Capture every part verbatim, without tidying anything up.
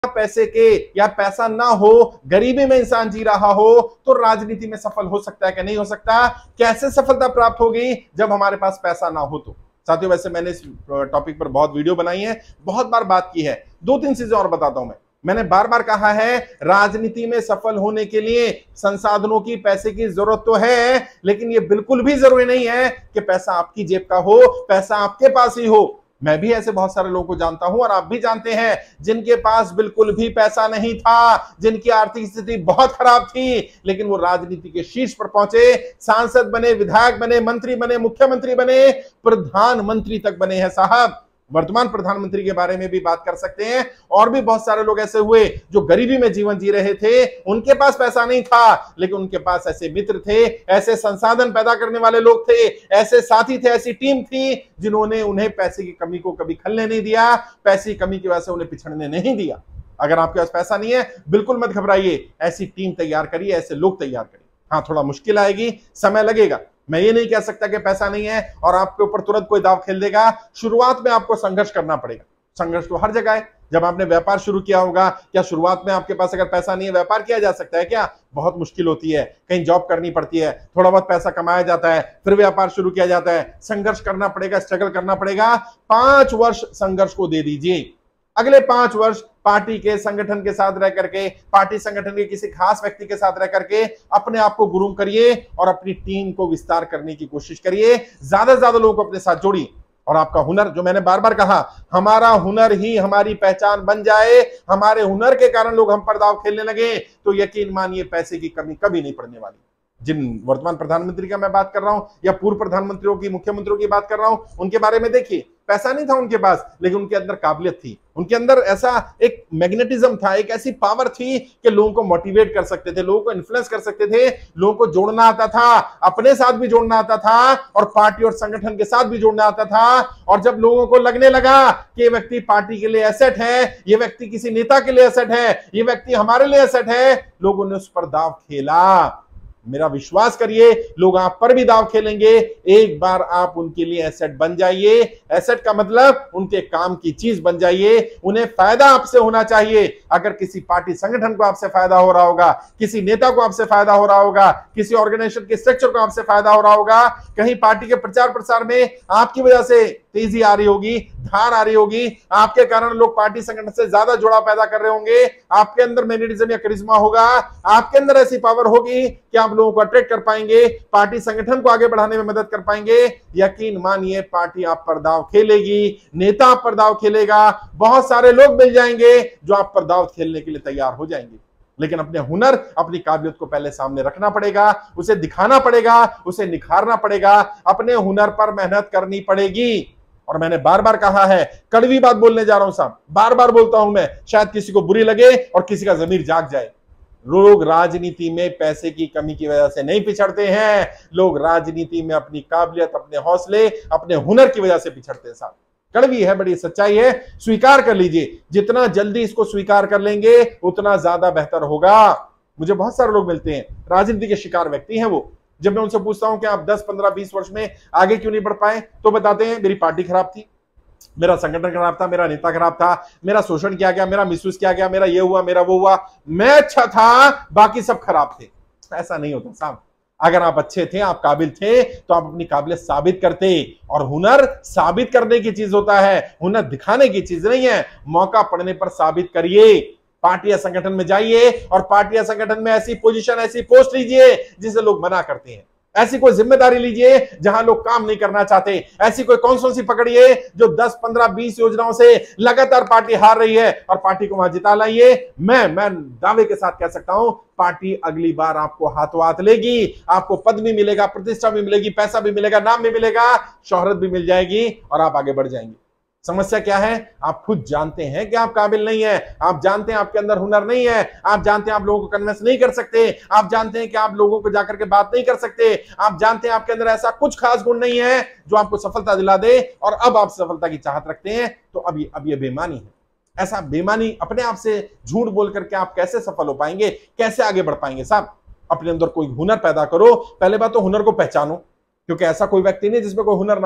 पैसे के या पैसा ना हो, गरीबी में इंसान जी रहा हो, तो राजनीति में सफल हो सकता है कि नहीं हो सकता? कैसे सफलता प्राप्त होगी? जब हमारे पास पैसा ना हो तो। साथियों, वैसे मैंने इस टॉपिक पर बहुत वीडियो बनाई है, बहुत बार बात की है। दो तीन चीजें और बताता हूं मैं। मैंने बार बार कहा है, राजनीति में सफल होने के लिए संसाधनों की, पैसे की जरूरत तो है, लेकिन यह बिल्कुल भी जरूरी नहीं है कि पैसा आपकी जेब का हो, पैसा आपके पास ही हो। मैं भी ऐसे बहुत सारे लोगों को जानता हूं और आप भी जानते हैं, जिनके पास बिल्कुल भी पैसा नहीं था, जिनकी आर्थिक स्थिति बहुत खराब थी, लेकिन वो राजनीति के शीर्ष पर पहुंचे, सांसद बने, विधायक बने, मंत्री बने, मुख्यमंत्री बने, प्रधानमंत्री तक बने हैं साहब। वर्तमान प्रधानमंत्री के बारे में भी बात कर सकते हैं। और भी बहुत सारे लोग ऐसे हुए जो गरीबी में जीवन जी रहे थे, उनके पास पैसा नहीं था, लेकिन उनके पास ऐसे मित्र थे, ऐसे संसाधन पैदा करने वाले लोग थे, ऐसे साथी थे, ऐसी टीम थी, जिन्होंने उन्हें पैसे की कमी को कभी खलने नहीं दिया, पैसे की कमी की वजह से उन्हें पिछड़ने नहीं दिया। अगर आपके पास पैसा नहीं है, बिल्कुल मत घबराइए, ऐसी टीम तैयार करिए, ऐसे लोग तैयार करिए। हाँ, थोड़ा मुश्किल आएगी, समय लगेगा। मैं ये नहीं कह सकता कि पैसा नहीं है और आपके ऊपर तुरंत कोई दाव खेल देगा। शुरुआत में आपको संघर्ष करना पड़ेगा। संघर्ष तो हर जगह है। जब आपने व्यापार शुरू किया होगा, क्या शुरुआत में आपके पास अगर पैसा नहीं है, व्यापार किया जा सकता है क्या? बहुत मुश्किल होती है, कहीं जॉब करनी पड़ती है, थोड़ा बहुत पैसा कमाया जाता है, फिर व्यापार शुरू किया जाता है। संघर्ष करना पड़ेगा, स्ट्रगल करना पड़ेगा। पांच वर्ष संघर्ष को दे दीजिए। अगले पांच वर्ष पार्टी के संगठन के साथ रह करके, पार्टी संगठन के किसी खास व्यक्ति के साथ रह करके अपने आप को ग्रूम करिए और अपनी टीम को विस्तार करने की कोशिश करिए। ज्यादा से ज्यादा लोगों को अपने साथ जोड़िए और आपका हुनर, जो मैंने बार बार कहा, हमारा हुनर ही हमारी पहचान बन जाए, हमारे हुनर के कारण लोग हम पर दांव खेलने लगे, तो यकीन मानिए पैसे की कमी कभी नहीं पड़ने वाली। जिन वर्तमान प्रधानमंत्री का मैं बात कर रहा हूं या पूर्व प्रधानमंत्रियों की, मुख्यमंत्रियों की बात कर रहा हूं, उनके बारे में देखिए, पैसा नहीं था उनके पास, लेकिन उनके अंदर काबिलियत थी, उनके अंदर ऐसा एक मैग्नेटिज्म था, एक ऐसी पावर थी कि लोगों को मोटिवेट कर सकते थे, लोगों को इन्फ्लुएंस कर सकते थे, लोगों को जोड़ना आता था, अपने साथ भी जोड़ना आता था और पार्टी और संगठन के साथ भी जोड़ना आता था। और जब लोगों को लगने लगा कि ये व्यक्ति पार्टी के लिए एसेट है, ये व्यक्ति किसी नेता के लिए एसेट है, ये व्यक्ति हमारे लिए एसेट है, लोगों ने उस पर दांव खेला। मेरा विश्वास करिए, लोग आप पर भी दांव खेलेंगे। एक बार आप उनके लिए एसेट बन जाइए। एसेट का मतलब उनके काम की चीज बन जाइए, उन्हें फायदा आपसे होना चाहिए। अगर किसी पार्टी संगठन को आपसे फायदा हो रहा होगा, किसी नेता को आपसे फायदा हो रहा होगा, किसी ऑर्गेनाइजेशन के स्ट्रक्चर को आपसे फायदा हो रहा होगा, कहीं पार्टी के प्रचार प्रसार में आपकी वजह से तेजी आ रही होगी, धार आ रही होगी, आपके कारण लोग पार्टी संगठन से ज्यादा जुड़ाव पैदा कर रहे होंगे, आपके अंदर मैग्नेटिज्म या करिश्मा होगा, आपके अंदर ऐसी पावर होगी कि आप लोगों को अट्रैक्ट कर पाएंगे, पार्टी संगठन को आगे बढ़ाने में मदद कर पाएंगे। यकीन मानिए, पार्टी आप पर दांव खेलेगी, नेता आप पर दांव खेलेगा, बहुत सारे लोग मिल जाएंगे जो आप पर दांव खेलने के लिए तैयार हो जाएंगे। लेकिन अपने हुनर, अपनी काबिलियत को पहले सामने रखना पड़ेगा, उसे दिखाना पड़ेगा, उसे निखारना पड़ेगा, अपने हुनर पर मेहनत करनी पड़ेगी। और मैंने बार बार कहा है, कड़वी बात बोलने जा रहा हूं साहब, बार बार बोलता हूं मैं, शायद किसी को बुरी लगे और किसी का जमीर जाग जाए। लोग राजनीति में पैसे की कमी की वजह से नहीं पिछड़ते हैं, लोग राजनीति में अपनी काबिलियत, अपने हौसले, अपने हुनर की वजह से पिछड़ते हैं साहब। कड़वी है, बड़ी सच्चाई है, स्वीकार कर लीजिए। जितना जल्दी इसको स्वीकार कर लेंगे उतना ज्यादा बेहतर होगा। मुझे बहुत सारे लोग मिलते हैं, राजनीति के शिकार व्यक्ति हैं वो। जब मैं उनसे पूछता हूं कि आप दस पंद्रह बीस वर्ष में आगे क्यों नहीं बढ़ पाए, तो बताते हैं मेरी पार्टी खराब थी, मेरा संगठन खराब था, मेरा नेता खराब था, मेरा शोषण किया गया, मेरा मिसयूज किया गया, मेरा ये हुआ, मेरा वो हुआ, मैं अच्छा था, बाकी सब खराब थे। ऐसा नहीं होता साहब। अगर आप अच्छे थे, आप काबिल थे, तो आप अपनी काबिलियत साबित करते। और हुनर साबित करने की चीज होता है, हुनर दिखाने की चीज नहीं है। मौका पड़ने पर साबित करिए। पार्टी या संगठन में जाइए और पार्टी या संगठन में ऐसी पोजीशन, ऐसी पोस्ट लीजिए जिसे लोग मना करते हैं। ऐसी कोई जिम्मेदारी लीजिए जहां लोग काम नहीं करना चाहते। ऐसी कोई कौंसुलसी पकड़िए जो दस पंद्रह बीस योजनाओं से लगातार पार्टी हार रही है और पार्टी को वहां जिता लाइए। मैं मैं दावे के साथ कह सकता हूं, पार्टी अगली बार आपको हाथों हाथ लेगी, आपको पद भी मिलेगा, प्रतिष्ठा भी मिलेगी, पैसा भी मिलेगा, नाम भी मिलेगा, शोहरत भी मिल जाएगी और आप आगे बढ़ जाएंगे। समस्या क्या है? आप खुद जानते हैं कि आप काबिल नहीं है, आप जानते हैं आपके अंदर हुनर नहीं है, आप जानते हैं आप लोगों को कन्विंस नहीं कर सकते, आप जानते हैं कि आप लोगों को जाकर के बात नहीं कर सकते, आप जानते हैं आपके अंदर ऐसा कुछ खास गुण नहीं है जो आपको सफलता दिला दे, और अब आप सफलता की चाहत रखते हैं। तो अब ये अब ये बेईमानी है। ऐसा बेईमानी, अपने आप से झूठ बोल करके आप कैसे सफल हो पाएंगे, कैसे आगे बढ़ पाएंगे? साहब, अपने अंदर कोई हुनर पैदा करो। पहले बात तो हुनर को पहचानो, क्योंकि ऐसा कोई व्यक्ति नहीं जिसमें कोई हुनर ना हो।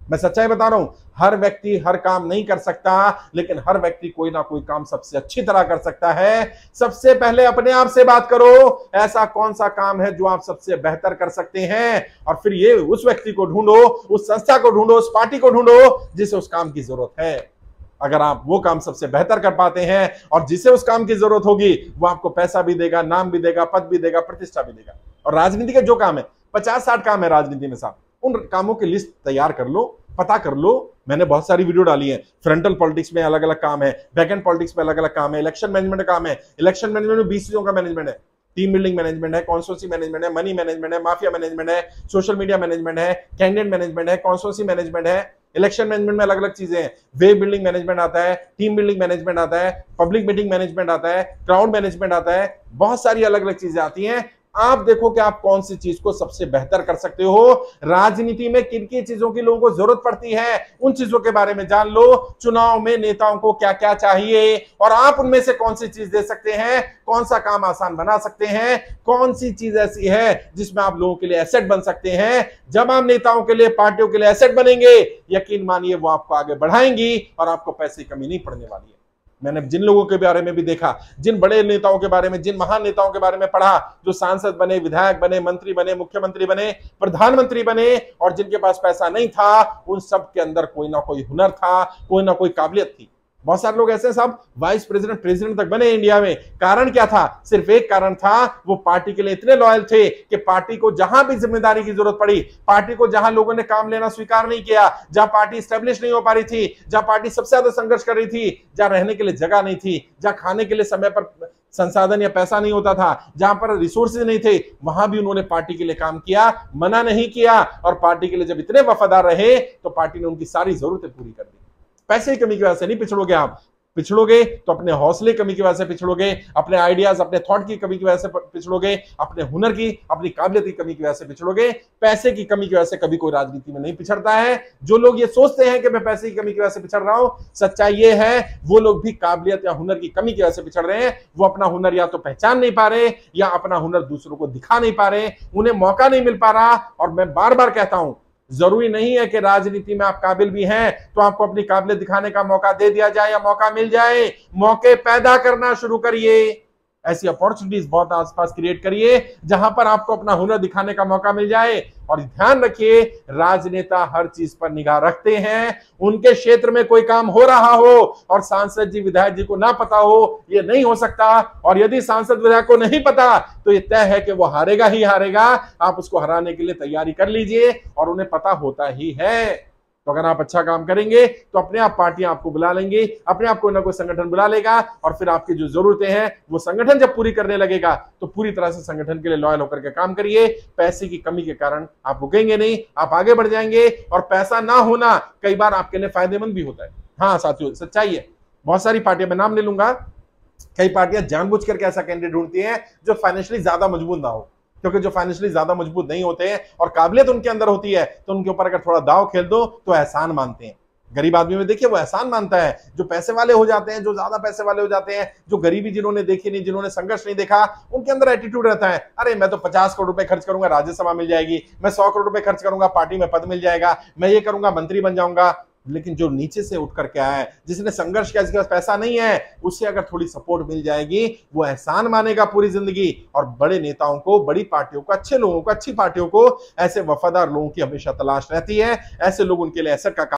मैं सच्चाई बता रहा हूं, हर व्यक्ति हर काम नहीं कर सकता, लेकिन हर व्यक्ति कोई ना कोई काम सबसे अच्छी तरह कर सकता है। सबसे पहले अपने आप से बात करो, ऐसा कौन सा काम है जो आप सबसे बेहतर कर सकते हैं, और फिर ये उस व्यक्ति को ढूंढो, उस संस्था को ढूंढो, उस पार्टी को ढूंढो जिसे उस काम की जरूरत है। अगर आप वो काम सबसे बेहतर कर पाते हैं और जिसे उस काम की जरूरत होगी, वो आपको पैसा भी देगा, नाम भी देगा, पद भी देगा, प्रतिष्ठा भी देगा। और राजनीति के जो काम है, पचास साठ काम है राजनीति में साहब, उन कामों की लिस्ट तैयार कर लो, पता कर लो। मैंने बहुत सारी वीडियो डाली है। फ्रंटल पॉलिटिक्स में अलग अलग काम है, बैकएंड पॉलिटिक्स में अलग अलग काम है, इलेक्शन मैनेजमेंट का काम है। इलेक्शन मैनेजमेंट में बीस चीजों का मैनेजमेंट है, टीम बिल्डिंग मैनेजमेंट है, कॉन्स्टिट्यूंसी मैनेजमेंट है, मनी मैनेजमेंट है, माफिया मैनेजमेंट है, सोशल मीडिया मैनेजमेंट है, कैंडिडेट मैनेजमेंट है, कॉन्स्टिट्यूंसी मैनेजमेंट है। इलेक्शन मैनेजमेंट में अलग अलग चीजें हैं, वेब बिल्डिंग मैनेजमेंट आता है, टीम बिल्डिंग मैनेजमेंट आता है, पब्लिक मीटिंग मैनेजमेंट आता है, क्राउड मैनेजमेंट आता है, बहुत सारी अलग अलग चीजें आती हैं। आप देखो कि आप कौन सी चीज को सबसे बेहतर कर सकते हो। राजनीति में किन किन चीजों की लोगों को जरूरत पड़ती है, उन चीजों के बारे में जान लो। चुनाव में नेताओं को क्या क्या चाहिए और आप उनमें से कौन सी चीज दे सकते हैं, कौन सा काम आसान बना सकते हैं, कौन सी चीज ऐसी है जिसमें आप लोगों के लिए एसेट बन सकते हैं। जब आप नेताओं के लिए, पार्टियों के लिए एसेट बनेंगे, यकीन मानिए वो आपको आगे बढ़ाएंगी और आपको पैसे की कमी नहीं पड़ने वाली है। मैंने जिन लोगों के बारे में भी देखा, जिन बड़े नेताओं के बारे में, जिन महान नेताओं के बारे में पढ़ा, जो सांसद बने, विधायक बने, मंत्री बने, मुख्यमंत्री बने, प्रधानमंत्री बने, और जिनके पास पैसा नहीं था, उन सब के अंदर कोई ना कोई हुनर था, कोई ना कोई काबिलियत थी। बहुत सारे लोग ऐसे साहब वाइस प्रेसिडेंट, प्रेसिडेंट तक बने इंडिया में। कारण क्या था? सिर्फ एक कारण था, वो पार्टी के लिए इतने लॉयल थे कि पार्टी को जहां भी जिम्मेदारी की जरूरत पड़ी, पार्टी को जहां लोगों ने काम लेना स्वीकार नहीं किया, जहां पार्टी स्टेब्लिश नहीं हो पा रही थी, जहां पार्टी सबसे ज्यादा संघर्ष कर रही थी, जहां रहने के लिए जगह नहीं थी, जहां खाने के लिए समय पर संसाधन या पैसा नहीं होता था, जहां पर रिसोर्सेज नहीं थे, वहां भी उन्होंने पार्टी के लिए काम किया, मना नहीं किया। और पार्टी के लिए जब इतने वफादार रहे तो पार्टी ने उनकी सारी जरूरतें पूरी कर दी। पैसे की कमी की वजह से नहीं पिछड़ोगे आप, पिछड़ोगे तो अपने हौसले की कमी की वजह से पिछड़ोगे, अपने आइडियाज, अपने थॉट की कमी की वजह से पिछड़ोगे, अपने हुनर की, अपनी काबिलियत की कमी की वजह से पिछड़ोगे। पैसे की कमी की वजह से कभी कोई राजनीति में नहीं पिछड़ता है। जो लोग ये सोचते हैं कि मैं पैसे की कमी की वजह से पिछड़ रहा हूं, सच्चाई ये है वो लोग भी काबिलियत या हुनर की कमी की वजह से पिछड़ रहे हैं। वो अपना हुनर या तो पहचान नहीं पा रहे, या अपना हुनर दूसरों को दिखा नहीं पा रहे, उन्हें मौका नहीं मिल पा रहा। और मैं बार बार कहता हूं, जरूरी नहीं है कि राजनीति में आप काबिल भी हैं तो आपको अपनी काबिलियत दिखाने का मौका दे दिया जाए या मौका मिल जाए। मौके पैदा करना शुरू करिए, ऐसी अपॉर्चुनिटीज बहुत आसपास क्रिएट करिए जहां पर आपको अपना हुनर दिखाने का मौका मिल जाए। और ध्यान रखिए, राजनेता हर चीज पर निगाह रखते हैं। उनके क्षेत्र में कोई काम हो रहा हो और सांसद जी, विधायक जी को ना पता हो, ये नहीं हो सकता। और यदि सांसद विधायक को नहीं पता तो ये तय है कि वो हारेगा ही हारेगा। आप उसको हराने के लिए तैयारी कर लीजिए, और उन्हें पता होता ही है। तो अगर आप अच्छा काम करेंगे तो अपने आप पार्टियां आपको बुला लेंगी, अपने आप कोई ना कोई संगठन बुला लेगा, और फिर आपकी जो जरूरतें हैं वो संगठन जब पूरी करने लगेगा तो पूरी तरह से संगठन के लिए लॉयल होकर के काम करिए। पैसे की कमी के कारण आप रुकेंगे नहीं, आप आगे बढ़ जाएंगे। और पैसा ना होना कई बार आपके लिए फायदेमंद भी होता है। हाँ साथियों, सच्चाई है। बहुत सारी पार्टियां, मैं नाम ले लूंगा, कई पार्टियां जानबूझ करके ऐसा कैंडिडेट ढूंढती हैं जो फाइनेंशियली ज्यादा मजबूत ना हो, क्योंकि जो फाइनेंशियली ज्यादा मजबूत नहीं होते हैं और काबिलियत उनके अंदर होती है तो उनके ऊपर अगर थोड़ा दाव खेल दो तो एहसान मानते हैं। गरीब आदमी में देखिए वो एहसान मानता है। जो पैसे वाले हो जाते हैं, जो ज्यादा पैसे वाले हो जाते हैं, जो गरीबी जिन्होंने देखी नहीं, जिन्होंने संघर्ष नहीं देखा, उनके अंदर एटीट्यूड रहता है, अरे मैं तो पचास करोड़ रुपए खर्च करूंगा राज्यसभा मिल जाएगी, मैं सौ करोड़ रुपए खर्च करूंगा पार्टी में पद मिल जाएगा, मैं ये करूंगा मंत्री बन जाऊंगा। लेकिन जो नीचे से उठ करके आया है, जिसने संघर्ष किया, जिसके पास पैसा नहीं है, उसे अगर थोड़ी सपोर्ट मिल जाएगी, वो एहसान मानेगा पूरी जिंदगी। और बड़े नेताओं को, बड़ी पार्टियों को, अच्छे लोगों को, अच्छी पार्टियों को, ऐसे वफादार लोगों की हमेशा तलाश रहती है। ऐसे लोग उनके लिए एसेट का